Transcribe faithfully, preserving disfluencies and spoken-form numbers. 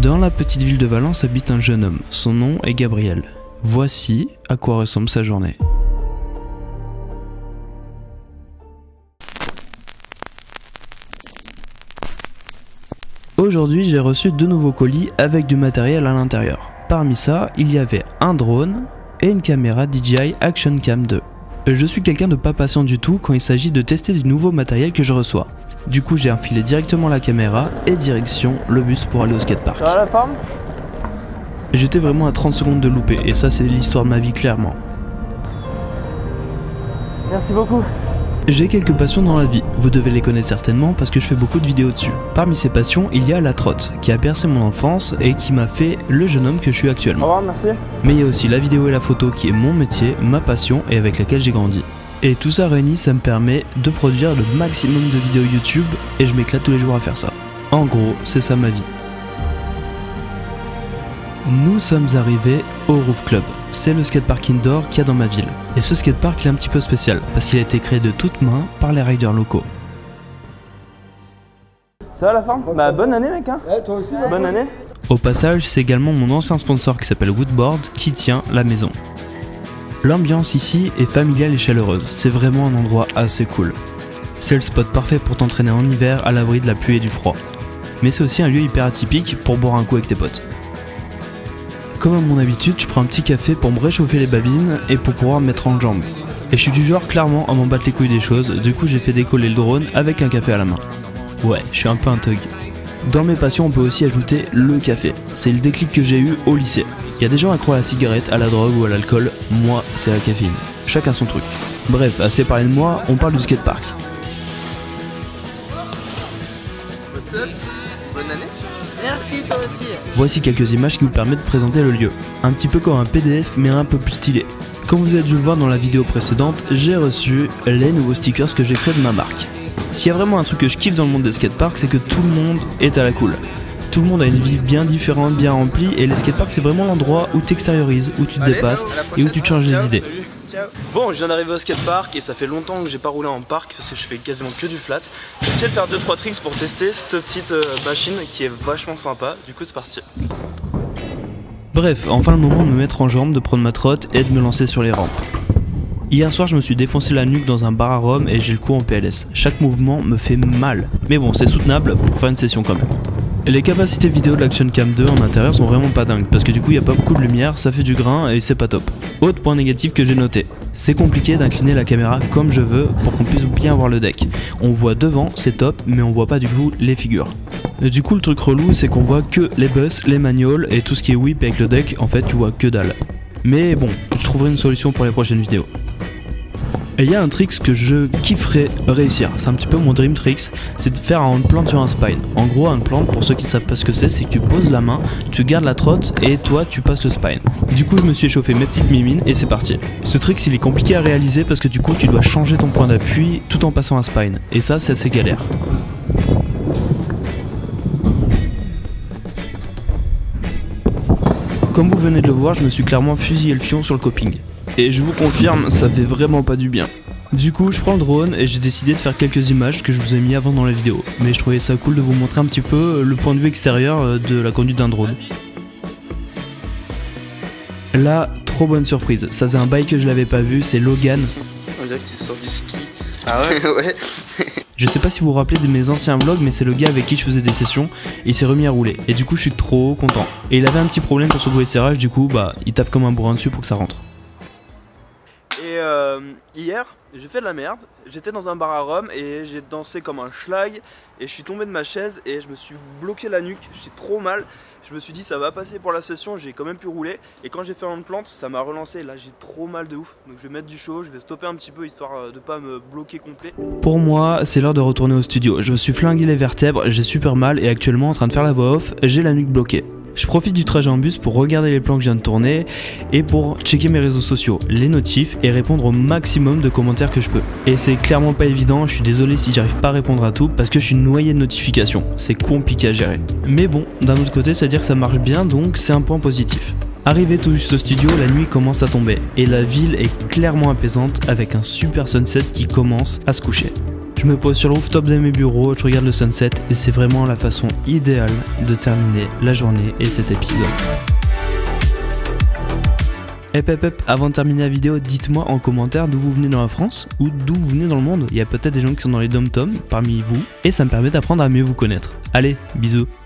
Dans la petite ville de Valence habite un jeune homme, son nom est Gabriel. Voici à quoi ressemble sa journée. Aujourd'hui, j'ai reçu deux nouveaux colis avec du matériel à l'intérieur. Parmi ça, il y avait un drone et une caméra D J I Action Cam deux. Je suis quelqu'un de pas patient du tout quand il s'agit de tester du nouveau matériel que je reçois. Du coup, j'ai enfilé directement la caméra et direction le bus pour aller au skatepark. Ça va la forme? J'étais vraiment à trente secondes de louper et ça c'est l'histoire de ma vie clairement. Merci beaucoup. J'ai quelques passions dans la vie, vous devez les connaître certainement parce que je fais beaucoup de vidéos dessus. Parmi ces passions, il y a la trotte, qui a bercé mon enfance et qui m'a fait le jeune homme que je suis actuellement. Au revoir, merci. Mais il y a aussi la vidéo et la photo qui est mon métier, ma passion et avec laquelle j'ai grandi. Et tout ça réuni, ça me permet de produire le maximum de vidéos YouTube et je m'éclate tous les jours à faire ça. En gros, c'est ça ma vie. Nous sommes arrivés au Roof Club, c'est le skatepark indoor qu'il y a dans ma ville. Et ce skatepark il est un petit peu spécial, parce qu'il a été créé de toutes mains par les riders locaux. Ça va la forme? Bah bonne année mec hein. Ouais, toi aussi. Ouais, bonne année. Au passage, c'est également mon ancien sponsor qui s'appelle Woodboard qui tient la maison. L'ambiance ici est familiale et chaleureuse, c'est vraiment un endroit assez cool. C'est le spot parfait pour t'entraîner en hiver à l'abri de la pluie et du froid. Mais c'est aussi un lieu hyper atypique pour boire un coup avec tes potes. Comme à mon habitude, je prends un petit café pour me réchauffer les babines et pour pouvoir me mettre en jambes. Et je suis du genre clairement à m'en battre les couilles des choses, du coup j'ai fait décoller le drone avec un café à la main. Ouais, je suis un peu un thug. Dans mes passions, on peut aussi ajouter le café. C'est le déclic que j'ai eu au lycée. Il y a des gens accros à la cigarette, à la drogue ou à l'alcool, moi c'est la caféine. Chacun son truc. Bref, assez parlé de moi, on parle du skatepark. What's up? Bonne année. Merci toi aussi. Voici quelques images qui vous permettent de présenter le lieu. Un petit peu comme un P D F mais un peu plus stylé. Comme vous avez dû le voir dans la vidéo précédente, j'ai reçu les nouveaux stickers que j'ai créés de ma marque. S'il y a vraiment un truc que je kiffe dans le monde des skateparks, c'est que tout le monde est à la cool. Tout le monde a une vie bien différente, bien remplie, et les skateparks c'est vraiment l'endroit où tu extériorises, où tu te Allez, dépasses non, et où tu te changes les idées. Ciao. Bon, je viens d'arriver au skatepark et ça fait longtemps que j'ai pas roulé en parc parce que je fais quasiment que du flat. J'ai essayé de faire deux trois tricks pour tester cette petite euh, machine qui est vachement sympa. Du coup c'est parti. Bref, enfin le moment de me mettre en jambe, de prendre ma trotte et de me lancer sur les rampes. Hier soir je me suis défoncé la nuque dans un bar à rhum et j'ai le cou en P L S. Chaque mouvement me fait mal, mais bon c'est soutenable pour faire une session quand même. Les capacités vidéo de l'Action Cam deux en intérieur sont vraiment pas dingues parce que du coup il n'y a pas beaucoup de lumière, ça fait du grain et c'est pas top. Autre point négatif que j'ai noté, c'est compliqué d'incliner la caméra comme je veux pour qu'on puisse bien voir le deck. On voit devant, c'est top, mais on voit pas du coup les figures. Du coup le truc relou c'est qu'on voit que les bus, les manuals et tout ce qui est whip avec le deck, en fait tu vois que dalle. Mais bon, je trouverai une solution pour les prochaines vidéos. Et il y a un trick que je kifferais réussir, c'est un petit peu mon dream tricks, c'est de faire un handplant sur un spine. En gros un handplant, pour ceux qui ne savent pas ce que c'est, c'est que tu poses la main, tu gardes la trotte et toi tu passes le spine. Du coup je me suis échauffé mes petites mimines et c'est parti. Ce trick il est compliqué à réaliser parce que du coup tu dois changer ton point d'appui tout en passant un spine. Et ça c'est assez galère. Comme vous venez de le voir, je me suis clairement fusillé le fion sur le coping. Et je vous confirme, ça fait vraiment pas du bien. Du coup, je prends le drone et j'ai décidé de faire quelques images que je vous ai mis avant dans la vidéo. Mais je trouvais ça cool de vous montrer un petit peu le point de vue extérieur de la conduite d'un drone. Là, trop bonne surprise. Ça faisait un bail que je l'avais pas vu, c'est Logan. On dirait que tu sors du ski. Ah ouais? Ouais. Je sais pas si vous vous rappelez de mes anciens vlogs, mais c'est le gars avec qui je faisais des sessions et il s'est remis à rouler. Et du coup, je suis trop content. Et il avait un petit problème sur son gros serrage, du coup, bah, il tape comme un bourrin dessus pour que ça rentre. Et euh, hier, j'ai fait de la merde. J'étais dans un bar à rhum et j'ai dansé comme un schlag et je suis tombé de ma chaise et je me suis bloqué la nuque. J'ai trop mal. Je me suis dit ça va passer pour la session, j'ai quand même pu rouler. Et quand j'ai fait un plante, ça m'a relancé. Là j'ai trop mal de ouf. Donc je vais mettre du chaud, je vais stopper un petit peu histoire de pas me bloquer complet. Pour moi, c'est l'heure de retourner au studio. Je me suis flingué les vertèbres, j'ai super mal et actuellement en train de faire la voix off, j'ai la nuque bloquée. Je profite du trajet en bus pour regarder les plans que je viens de tourner et pour checker mes réseaux sociaux, les notifs et répondre au maximum de commentaires que je peux. Et c'est clairement pas évident, je suis désolé si j'arrive pas à répondre à tout parce que je suis noyé de notifications, c'est compliqué à gérer. Mais bon, d'un autre côté, ça veut dire que ça marche bien donc c'est un point positif. Arrivé tout juste au studio, la nuit commence à tomber et la ville est clairement apaisante avec un super sunset qui commence à se coucher. Je Je me pose sur le rooftop de mes bureaux, je regarde le sunset et c'est vraiment la façon idéale de terminer la journée et cet épisode. Hep hep hep, avant de terminer la vidéo, dites-moi en commentaire d'où vous venez dans la France ou d'où vous venez dans le monde. Il y a peut-être des gens qui sont dans les dom-toms parmi vous et ça me permet d'apprendre à mieux vous connaître. Allez, bisous.